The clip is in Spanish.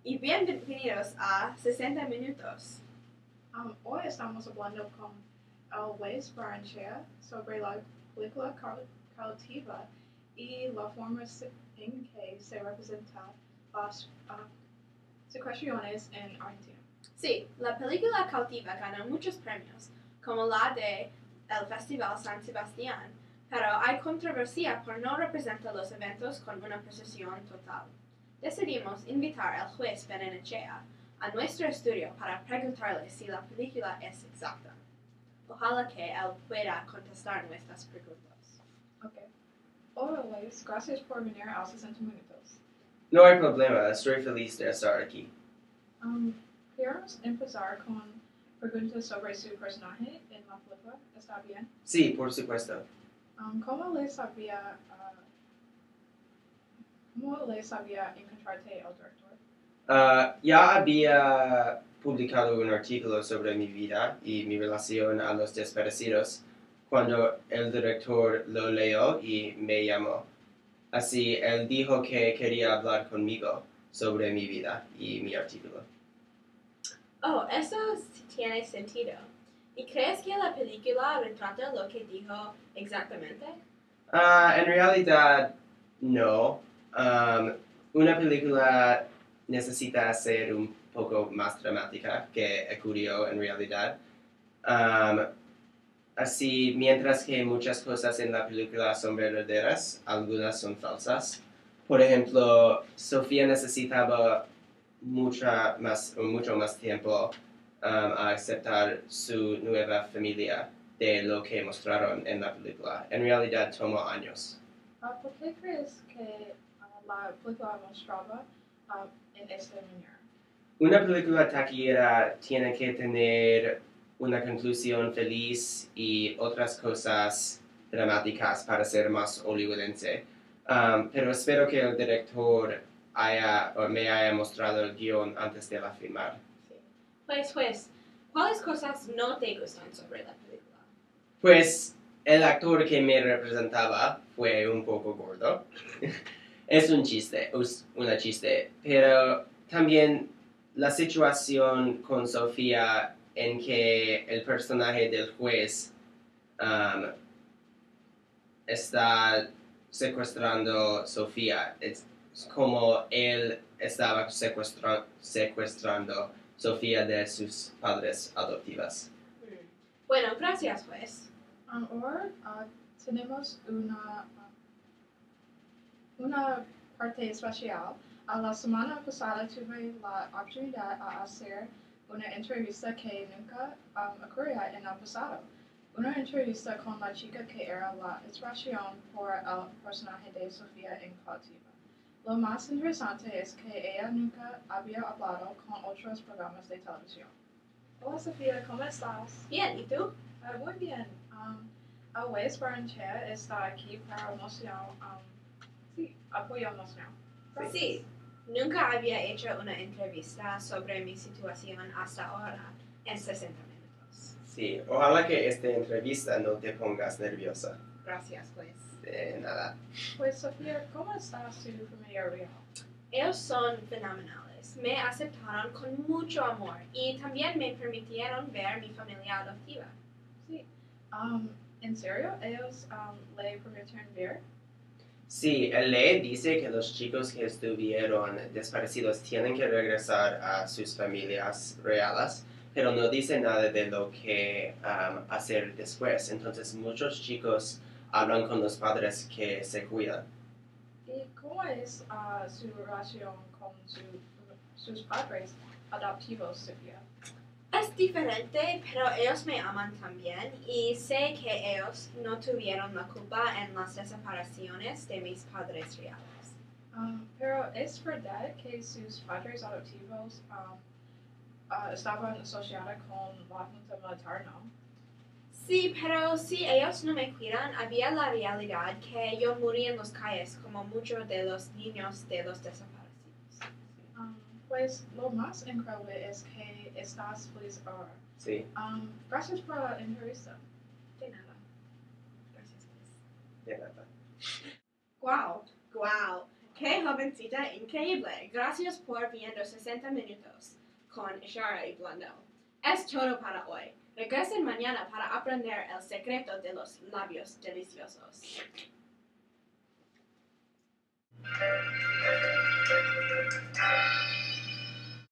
y bienvenidos a 60 minutos. Hoy estamos hablando con Luis Barrenechea sobre la película cautiva y la forma en que se representan las secuestraciones en Argentina. Sí, la película cautiva ganó muchos premios, como la de el Festival San Sebastián, pero hay controversia por no representar los eventos con una precisión total. Decidimos invitar al juez Barrenechea a nuestro estudio para preguntarle si la película es exacta. Ojalá que él pueda contestar nuestras preguntas. Okay. Hola Luis, gracias por venir a 60 minutos. No hay problema, estoy feliz de estar aquí. Queremos empezar con preguntas sobre su personaje en la película, ¿está bien? Sí, por supuesto. ¿Cómo le sabía encontrarte el director? Ya había publicado un artículo sobre mi vida y mi relación a los desaparecidos cuando el director lo leyó y me llamó. Así, él dijo que quería hablar conmigo sobre mi vida y mi artículo. Oh, eso tiene sentido. ¿Y crees que la película retrata lo que dijo exactamente? En realidad, no. Una película necesita ser un poco más dramática que ocurrió en realidad. Así, mientras que muchas cosas en la película son verdaderas, algunas son falsas. Por ejemplo, Sofía necesitaba mucho más tiempo a aceptar su nueva familia de lo que mostraron en la película. En realidad tomó años. ¿Por qué crees que la película mostraba en esta manera? Una película taquillera tiene que tener una conclusión feliz y otras cosas dramáticas para ser más hollywoodense. Pero espero que el director me haya mostrado el guión antes de la filmar. Sí. Pues, ¿cuáles cosas no te gustan sobre la película? Pues el actor que me representaba fue un poco gordo. Es un chiste, una chiste, pero también la situación con Sofía en que el personaje del juez está secuestrando a Sofía. Es como él estaba secuestrando a Sofía de sus padres adoptivas. Bueno, gracias, juez. Ahora tenemos una parte especial. La semana pasada tuve la oportunidad de hacer una entrevista que nunca ocurría en el pasado. Una entrevista con la chica que era la inspiración por el personaje de Sofía en Cautiva. Lo más interesante es que ella nunca había hablado con otros programas de televisión. Hola Sofía, ¿cómo estás? Bien, ¿y tú? Muy bien. Luis Barrenechea está aquí para apoyo emocional. Sí, nunca había hecho una entrevista sobre mi situación hasta ahora en 60 minutos. Sí, ojalá que esta entrevista no te pongas nerviosa. Gracias, juez. De nada. Pues Sofía, ¿cómo está su familia real? Ellos son fenomenales. Me aceptaron con mucho amor y también me permitieron ver mi familia adoptiva. Sí. ¿En serio? ¿Ellos le permitieron ver? Sí, la ley dice que los chicos que estuvieron desaparecidos tienen que regresar a sus familias reales, pero no dice nada de lo que hacer después. Entonces muchos chicos hablan con los padres que se cuidan. ¿Y cómo es su relación con sus padres adoptivos, Sofía? Es diferente, pero ellos me aman también y sé que ellos no tuvieron la culpa en las desapariciones de mis padres reales. Pero ¿es verdad que sus padres adoptivos estaban asociados con la junta militar, no? Sí, pero si ellos no me cuidan, había la realidad que yo morí en las calles como muchos de los niños de los desaparecidos. Pues lo más increíble es que estás feliz ahora. Sí. Gracias por la entrevista. De nada. Gracias, pues. De nada. Wow. ¡Qué jovencita increíble! Gracias por viendo 60 minutos con Ishara y Blondell. Es todo para hoy. Regresen mañana para aprender el secreto de los labios deliciosos.